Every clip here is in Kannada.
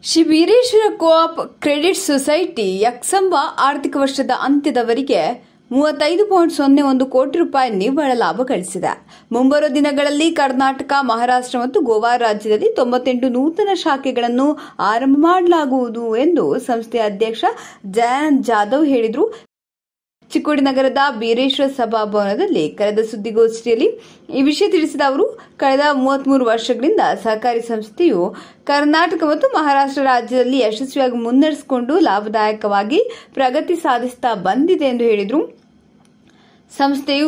Shri Veereshwara co-op credit society Yakshamba ಆರ್ಥಿಕ ವರ್ಷದ ಅಂತ್ಯದವರೆಗೆ 35.01 ಕೋಟಿ ರೂಪಾಯಿ ನಿವ್ವಳ ಲಾಭ ಗಳಿಸಿದೆ. ಮುಂಬರುವ ದಿನಗಳಲ್ಲಿ ಕರ್ನಾಟಕ, ಮಹಾರಾಷ್ಟ್ರ ಮತ್ತು ಗೋವಾ ರಾಜ್ಯದಲ್ಲಿ 98 ನೂತನ ಶಾಖೆಗಳನ್ನು ಆರಂಭ ಮಾಡಲಾಗುವುದು ಎಂದು ಸಂಸ್ಥೆಯ ಅಧ್ಯಕ್ಷ ಜಯಂತ್ ಜಾಧವ್ ಹೇಳಿದರು. ಚಿಕ್ಕೋಡಿ ನಗರದ ಬೀರೇಶ್ವರ ಸಭಾಭವನದಲ್ಲಿ ಕರೆದ ಸುದ್ದಿಗೋಷ್ಠಿಯಲ್ಲಿ ಈ ವಿಷಯ ತಿಳಿಸಿದ ಅವರು, ಕಳೆದ 33 ವರ್ಷಗಳಿಂದ ಸಹಕಾರಿ ಸಂಸ್ಥೆಯು ಕರ್ನಾಟಕ ಮತ್ತು ಮಹಾರಾಷ್ಟ್ರ ರಾಜ್ಯದಲ್ಲಿ ಯಶಸ್ವಿಯಾಗಿ ಮುನ್ನಡೆಸಿಕೊಂಡು ಲಾಭದಾಯಕವಾಗಿ ಪ್ರಗತಿ ಸಾಧಿಸುತ್ತಾ ಬಂದಿದೆ ಎಂದು ಹೇಳಿದರು. ಸಂಸ್ಥೆಯು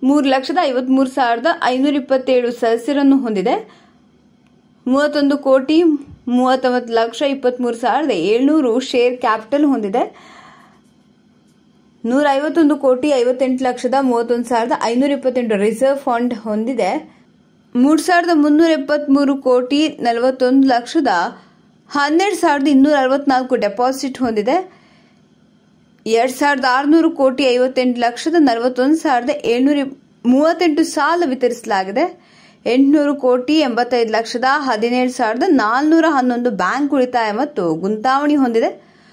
3,53,527 ಸದಸ್ಯರನ್ನು ಹೊಂದಿದೆ. 31,39,23,700 ಶೇರ್ ಕ್ಯಾಪಿಟಲ್ ಹೊಂದಿದೆ. 151,58,31,528 ರಿಸರ್ವ್ ಫಂಡ್ ಹೊಂದಿದೆ. 3,373,41,12,264 ಡೆಪಾಸಿಟ್ ಹೊಂದಿದೆ. 2,600,58,41,738 ಸಾಲ ವಿತರಿಸಲಾಗಿದೆ. 800,85,17,411 ಬ್ಯಾಂಕ್ ಉಳಿತಾಯ ಮತ್ತು ಗುಂತಾವಣಿ ಹೊಂದಿದೆ.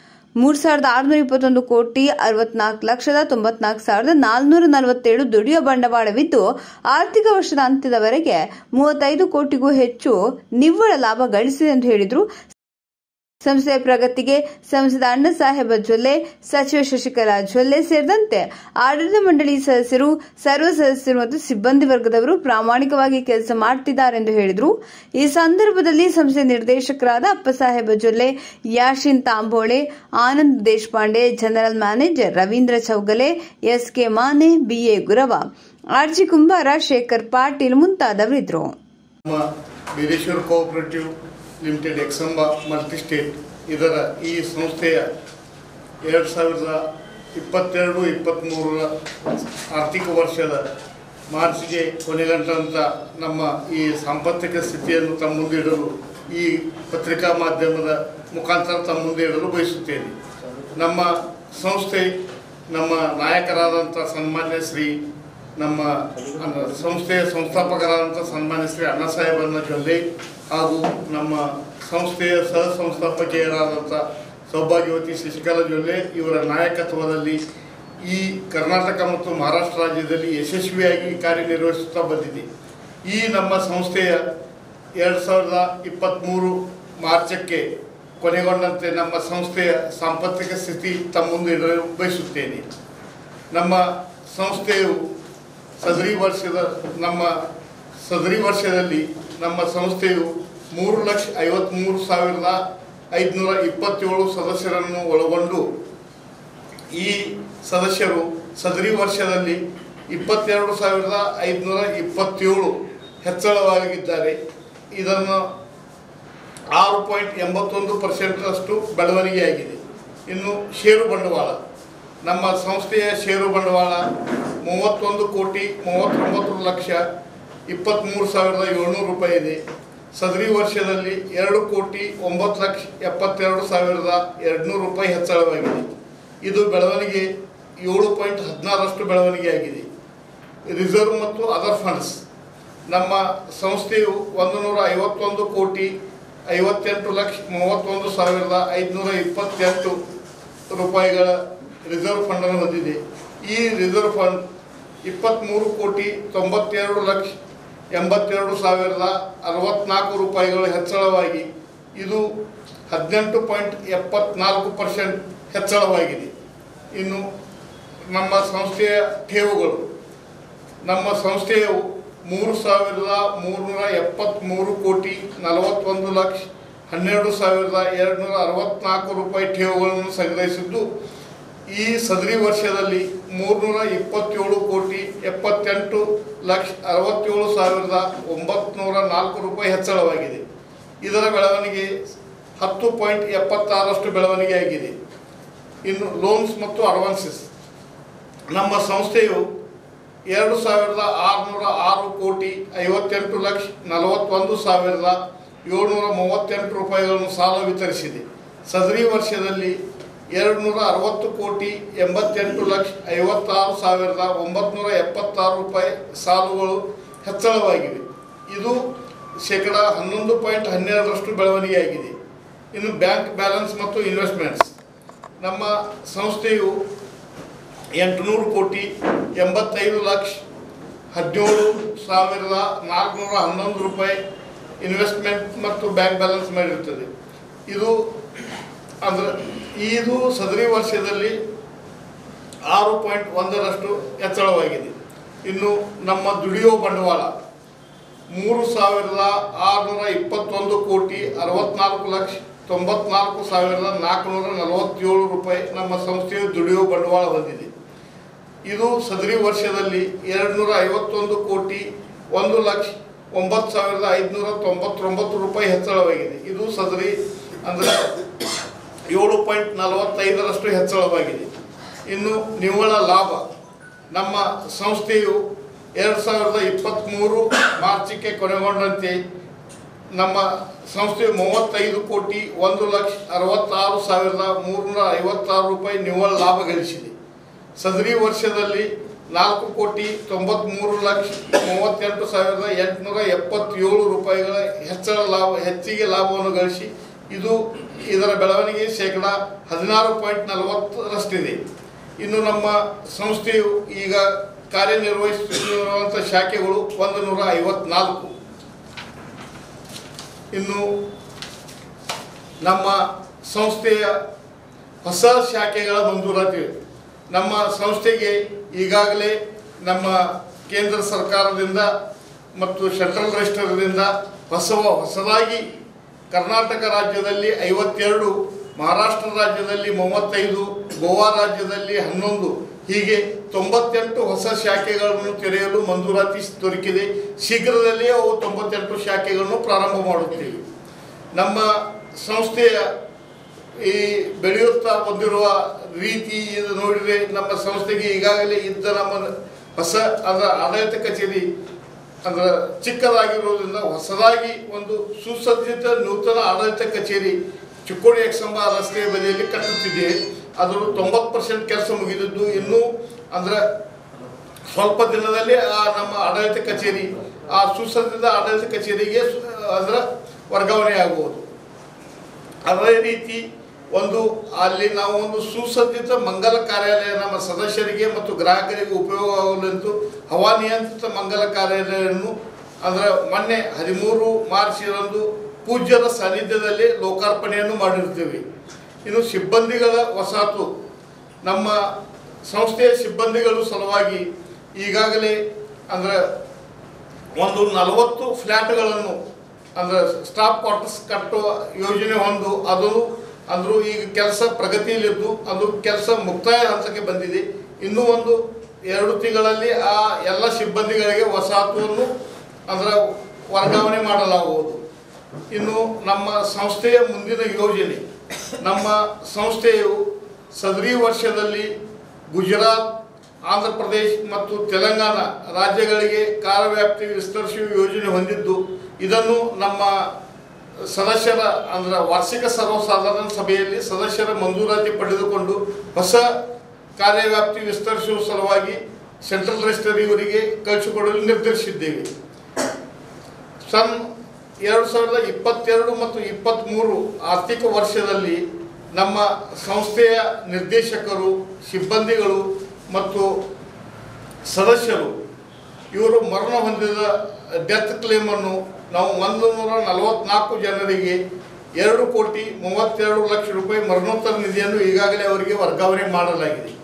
3,621,64,94,447 ದುಡಿಯುವ ಬಂಡವಾಳವಿದ್ದು, ಆರ್ಥಿಕ ವರ್ಷದ ಅಂತ್ಯದವರೆಗೆ 35 ಕೋಟಿಗೂ ಹೆಚ್ಚು ನಿವ್ವಳ ಲಾಭ ಗಳಿಸಿದೆ ಎಂದು ಹೇಳಿದರು. ಸಂಸ್ಥೆಯ ಪ್ರಗತಿಗೆ ಸಂಸದ ಅಣ್ಣಸಾಹೇಬ ಜೊಲ್ಲೆ, ಸಚಿವ ಶಶಿಕಲಾ ಜೊಲ್ಲೆ ಸೇರಿದಂತೆ ಆಡಳಿತ ಮಂಡಳಿ ಸದಸ್ಯರು, ಸರ್ವ ಸದಸ್ಯರು ಮತ್ತು ಸಿಬ್ಬಂದಿ ವರ್ಗದವರು ಪ್ರಾಮಾಣಿಕವಾಗಿ ಕೆಲಸ ಮಾಡುತ್ತಿದ್ದಾರೆ ಎಂದು ಹೇಳಿದರು. ಈ ಸಂದರ್ಭದಲ್ಲಿ ಸಂಸ್ಥೆಯ ನಿರ್ದೇಶಕರಾದ Appasaheb Jolle, Yasin Tamboli, Anand Deshpande, general manager Ravindra Chougale, S K Mane, B A Gurav, R G Kumbar, Shekhar Patil ಮುಂತಾದವರಿದ್ದರು. Veereshwara cooperative limited Yakshamba multi state ಇದರ ಈ ಸಂಸ್ಥೆಯ 2022-23 ಆರ್ಥಿಕ ವರ್ಷದ ಮಾರ್ಚ್ಗೆ ಕೊನೆಗಂಟಂತ ನಮ್ಮ ಈ ಸಾಂಪತ್ತಿಕ ಸ್ಥಿತಿಯನ್ನು ತಮ್ಮ ಮುಂದೆ ಇಡಲು ಈ ಪತ್ರಿಕಾ ಮಾಧ್ಯಮದ ಮುಖಾಂತರ ತಮ್ಮ ಮುಂದೆ ಇಡಲು ಬಯಸುತ್ತೇನೆ. ನಮ್ಮ ಸಂಸ್ಥೆ ನಮ್ಮ ನಾಯಕರಾದಂಥ ಸನ್ಮಾನ್ಯ ಶ್ರೀ ನಮ್ಮ ಸಂಸ್ಥೆಯ ಸಂಸ್ಥಾಪಕರಾದಂಥ ಸನ್ಮಾನ್ಯ ಶ್ರೀ ಅಣ್ಣಸಾಹೇಬ ಜೊಲ್ಲೆ ಹಾಗೂ ನಮ್ಮ ಸಂಸ್ಥೆಯ ಸಹ ಸಂಸ್ಥಾಪಕಿಯರಾದಂಥ ಸೌಭಾಗ್ಯವತಿ ಶಶಿಕಲಾ ಜೊಲ್ಲೆ ಇವರ ನಾಯಕತ್ವದಲ್ಲಿ ಈ ಕರ್ನಾಟಕ ಮತ್ತು ಮಹಾರಾಷ್ಟ್ರ ರಾಜ್ಯದಲ್ಲಿ ಯಶಸ್ವಿಯಾಗಿ ಕಾರ್ಯನಿರ್ವಹಿಸುತ್ತಾ ಬಂದಿದೆ. ಈ ನಮ್ಮ ಸಂಸ್ಥೆಯ 2023 ಮಾರ್ಚಕ್ಕೆ ಕೊನೆಗೊಂಡಂತೆ ನಮ್ಮ ಸಂಸ್ಥೆಯ ಸಾಂಪತ್ತಿಕ ಸ್ಥಿತಿ ತಮ್ಮ ಮುಂದೆ ಇಡಲು ಬಯಸುತ್ತೇನೆ. ನಮ್ಮ ಸಂಸ್ಥೆಯು ಸದರಿ ವರ್ಷದಲ್ಲಿ ನಮ್ಮ ಸಂಸ್ಥೆಯು 3,53,527 ಸದಸ್ಯರನ್ನು ಒಳಗೊಂಡು ಈ ಸದಸ್ಯರು ಸದರಿ ವರ್ಷದಲ್ಲಿ 22,527 ಹೆಚ್ಚಳವಾಗಿದ್ದಾರೆ. ಇದನ್ನು 6.81% ಬೆಳವಣಿಗೆಯಾಗಿದೆ. ಇನ್ನು ಷೇರು ಬಂಡವಾಳ, ನಮ್ಮ ಸಂಸ್ಥೆಯ ಷೇರು ಬಂಡವಾಳ 31,39,23,700 ರೂಪಾಯಿ ಇದೆ. ಸದರಿ ವರ್ಷದಲ್ಲಿ 2,09,72,200 ರೂಪಾಯಿ ಹೆಚ್ಚಳವಾಗಿದೆ. ಇದು ಬೆಳವಣಿಗೆ 7.16% ಬೆಳವಣಿಗೆಯಾಗಿದೆ. ರಿಸರ್ವ್ ಮತ್ತು ಅದರ್ ಫಂಡ್ಸ್, ನಮ್ಮ ಸಂಸ್ಥೆಯು 151,58,31,528 ರೂಪಾಯಿಗಳ ರಿಸರ್ವ್ ಫಂಡನ್ನು ಹೊಂದಿದೆ. ಈ ರಿಸರ್ವ್ ಫಂಡ್ 23,92,82,064 ರೂಪಾಯಿಗಳು ಹೆಚ್ಚಳವಾಗಿ ಇದು 18.74% ಹೆಚ್ಚಳವಾಗಿದೆ. ಇನ್ನು ನಮ್ಮ ಸಂಸ್ಥೆಯ ಠೇವುಗಳು, ನಮ್ಮ ಸಂಸ್ಥೆಯು 3,340,41,12,264 ರೂಪಾಯಿ ಠೇವುಗಳನ್ನು ಸಂಗ್ರಹಿಸಿದ್ದು, ಈ ಸದರಿ ವರ್ಷದಲ್ಲಿ 3,78,78,904 ರೂಪಾಯಿ ಹೆಚ್ಚಳವಾಗಿದೆ. ಇದರ ಬೆಳವಣಿಗೆ 10.76% ಬೆಳವಣಿಗೆಯಾಗಿದೆ. ಇನ್ನು ಲೋನ್ಸ್ ಮತ್ತು ಅಡ್ವಾನ್ಸಸ್, ನಮ್ಮ ಸಂಸ್ಥೆಯು 2,658,41,738 ರೂಪಾಯಿಗಳನ್ನು ಸಾಲ ವಿತರಿಸಿದೆ. ಸದರಿ ವರ್ಷದಲ್ಲಿ 2,60,88,56,976 ರೂಪಾಯಿ ಸಾಲುಗಳು ಹೆಚ್ಚಳವಾಗಿವೆ. ಇದು ಶೇಕಡ 11.12% ಬೆಳವಣಿಗೆಯಾಗಿದೆ. ಇನ್ನು ಬ್ಯಾಂಕ್ ಬ್ಯಾಲೆನ್ಸ್ ಮತ್ತು ಇನ್ವೆಸ್ಟ್ಮೆಂಟ್ಸ್ ನಮ್ಮ ಸಂಸ್ಥೆಯು 800 ಕೋಟಿ 85,17,411 ರೂಪಾಯಿ ಇನ್ವೆಸ್ಟ್ಮೆಂಟ್ ಮತ್ತು ಬ್ಯಾಂಕ್ ಬ್ಯಾಲೆನ್ಸ್ ಮಾಡಿರುತ್ತದೆ. ಇದು ಸದರಿ ವರ್ಷದಲ್ಲಿ 6.1% ಹೆಚ್ಚಳವಾಗಿದೆ. ಇನ್ನು ನಮ್ಮ ದುಡಿಯುವ ಬಂಡವಾಳ 3,621 ಕೋಟಿ 64,94,447 ರೂಪಾಯಿ ನಮ್ಮ ಸಂಸ್ಥೆಯು ದುಡಿಯುವ ಬಂಡವಾಳ ಹೊಂದಿದೆ. ಇದು ಸದರಿ ವರ್ಷದಲ್ಲಿ 251 ಕೋಟಿ 1,09,599 ರೂಪಾಯಿ ಹೆಚ್ಚಳವಾಗಿದೆ. ಇದು ಸದರಿ 7.45% ಹೆಚ್ಚಳವಾಗಿದೆ. ಇನ್ನು ನಿವ್ವಳ ಲಾಭ ನಮ್ಮ ಸಂಸ್ಥೆಯು 2023 ಮಾರ್ಚಿಗೆ ಕೊನೆಗೊಂಡಂತೆ ನಮ್ಮ ಸಂಸ್ಥೆಯು 35 ಕೋಟಿ 1,66,356 ರೂಪಾಯಿ ನಿವ್ವಳ ಲಾಭ ಗಳಿಸಿದೆ. ಸದರಿ ವರ್ಷದಲ್ಲಿ 4 ಕೋಟಿ 93,38,877 ರೂಪಾಯಿಗಳ ಹೆಚ್ಚಿಗೆ ಲಾಭವನ್ನು ಗಳಿಸಿ ಇದರ ಬೆಳವಣಿಗೆ ಶೇಕಡ 16.40ರಷ್ಟಿದೆ. ಇನ್ನು ನಮ್ಮ ಸಂಸ್ಥೆಯು ಈಗ ಕಾರ್ಯನಿರ್ವಹಿಸುತ್ತಿರುವಂಥ ಶಾಖೆಗಳು 154. ಇನ್ನು ನಮ್ಮ ಸಂಸ್ಥೆಯ ಹೊಸ ಶಾಖೆಗಳ ಮಂಜೂರಾತಿ ನಮ್ಮ ಸಂಸ್ಥೆಗೆ ಈಗಾಗಲೇ ನಮ್ಮ ಕೇಂದ್ರ ಸರ್ಕಾರದಿಂದ ಮತ್ತು ಸೆಂಟ್ರಲ್ ರಿಜಿಸ್ಟರ್ದಿಂದ ಹೊಸದಾಗಿ ಕರ್ನಾಟಕ ರಾಜ್ಯದಲ್ಲಿ 52, ಮಹಾರಾಷ್ಟ್ರ ರಾಜ್ಯದಲ್ಲಿ 35, ಗೋವಾ ರಾಜ್ಯದಲ್ಲಿ 11 ಹೀಗೆ 98 ಹೊಸ ಶಾಖೆಗಳನ್ನು ತೆರೆಯಲು ಮಂಜೂರಾತಿ ದೊರಕಿದೆ. ಶೀಘ್ರದಲ್ಲಿಯೇ ಅವು 98 ಶಾಖೆಗಳನ್ನು ಪ್ರಾರಂಭ ಮಾಡುತ್ತೇವೆ. ನಮ್ಮ ಸಂಸ್ಥೆಯ ಈ ಬೆಳೆಯುತ್ತಾ ಬಂದಿರುವ ರೀತಿ ಇದು ನೋಡಿದರೆ ನಮ್ಮ ಸಂಸ್ಥೆಗೆ ಈಗಾಗಲೇ ಇದ್ದ ನಮ್ಮ ಹೊಸ ಆಡಳಿತ ಕಚೇರಿ ಚಿಕ್ಕದಾಗಿರುವುದರಿಂದ ಹೊಸದಾಗಿ ಒಂದು ಸುಸಜ್ಜಿತ ನೂತನ ಆಡಳಿತ ಕಚೇರಿ ಚಿಕ್ಕೋಡಿ ಎಕ್ಸಂಬ ರಸ್ತೆಯ ಬದಿಯಲ್ಲಿ ಕಟ್ಟುತ್ತಿದ್ದೇವೆ. ಅದರ 90% ಕೆಲಸ ಮುಗಿದಿದ್ದು ಇನ್ನೂ ಸ್ವಲ್ಪ ದಿನದಲ್ಲಿ ನಮ್ಮ ಆಡಳಿತ ಕಚೇರಿ ಆ ಸುಸಜ್ಜಿತ ಆಡಳಿತ ಕಚೇರಿಗೆ ವರ್ಗಾವಣೆ ಆಗುವುದು. ಅದೇ ರೀತಿ ಅಲ್ಲಿ ನಾವು ಒಂದು ಸುಸಜ್ಜಿತ ಮಂಗಲ ಕಾರ್ಯಾಲಯ ನಮ್ಮ ಸದಸ್ಯರಿಗೆ ಮತ್ತು ಗ್ರಾಹಕರಿಗೆ ಉಪಯೋಗವಾಗಲೆಂದು ಹವಾನಿಯಂತ್ರಿತ ಮಂಗಲ ಕಾರ್ಯಾಲಯವನ್ನು ಮೊನ್ನೆ 13 ಮಾರ್ಚ್ರಂದು ಪೂಜ್ಯರ ಸಾನ್ನಿಧ್ಯದಲ್ಲಿ ಲೋಕಾರ್ಪಣೆಯನ್ನು ಮಾಡಿರುತ್ತೇವೆ. ಇನ್ನು ಸಿಬ್ಬಂದಿಗಳ ವಸಾಹತು ನಮ್ಮ ಸಂಸ್ಥೆಯ ಸಿಬ್ಬಂದಿಗಳ ಸಲುವಾಗಿ ಈಗಾಗಲೇ 40 ಫ್ಲ್ಯಾಟ್ಗಳನ್ನು ಸ್ಟಾಫ್ ಕ್ವಾರ್ಟರ್ಸ್ ಕಟ್ಟುವ ಯೋಜನೆ ಅದು ಈಗ ಕೆಲಸ ಪ್ರಗತಿಯಲ್ಲಿದ್ದು ಅದು ಕೆಲಸ ಮುಕ್ತಾಯ ಹಂತಕ್ಕೆ ಬಂದಿದೆ. ಇನ್ನೂ 1-2 ತಿಂಗಳಲ್ಲಿ ಆ ಎಲ್ಲ ಸಿಬ್ಬಂದಿಗಳಿಗೆ ವಸಾಹತುವನ್ನು ವರ್ಗಾವಣೆ ಮಾಡಲಾಗುವುದು. ಇನ್ನು ನಮ್ಮ ಸಂಸ್ಥೆಯ ಮುಂದಿನ ಯೋಜನೆ ನಮ್ಮ ಸಂಸ್ಥೆಯು ಸದರಿ ವರ್ಷದಲ್ಲಿ ಗುಜರಾತ್, ಆಂಧ್ರ ಪ್ರದೇಶ ಮತ್ತು ತೆಲಂಗಾಣ ರಾಜ್ಯಗಳಿಗೆ ಕಾರ್ಯವ್ಯಾಪ್ತಿ ವಿಸ್ತರಿಸುವ ಯೋಜನೆ ಹೊಂದಿದ್ದು ಇದನ್ನು ನಮ್ಮ ಸದಸ್ಯರ ವಾರ್ಷಿಕ ಸರ್ವಸಾಧಾರಣ ಸಭೆಯಲ್ಲಿ ಸದಸ್ಯರ ಮಂಜೂರಾತಿ ಪಡೆದುಕೊಂಡು ಹೊಸ ಕಾರ್ಯವ್ಯಾಪ್ತಿ ವಿಸ್ತರಿಸುವ ಸಲುವಾಗಿ ಸೆಂಟ್ರಲ್ ರಿಜಿಸ್ಟರ್ ಇವರಿಗೆ ಕಳಿಸಿಕೊಡಲು ನಿರ್ಧರಿಸಿದ್ದೇವೆ. 2022 ಮತ್ತು 23 ಆರ್ಥಿಕ ವರ್ಷದಲ್ಲಿ ನಮ್ಮ ಸಂಸ್ಥೆಯ ನಿರ್ದೇಶಕರು, ಸಿಬ್ಬಂದಿಗಳು ಮತ್ತು ಸದಸ್ಯರು ಇವರು ಮರಣ ಹೊಂದಿದ ಡೆತ್ ಕ್ಲೇಮನ್ನು ನಾವು 144 ಜನರಿಗೆ 2 ಕೋಟಿ 32 ಲಕ್ಷ ರೂಪಾಯಿ ಮರಣೋತ್ತರ ನಿಧಿಯನ್ನು ಈಗಾಗಲೇ ಅವರಿಗೆ ವರ್ಗಾವಣೆ ಮಾಡಲಾಗಿದೆ.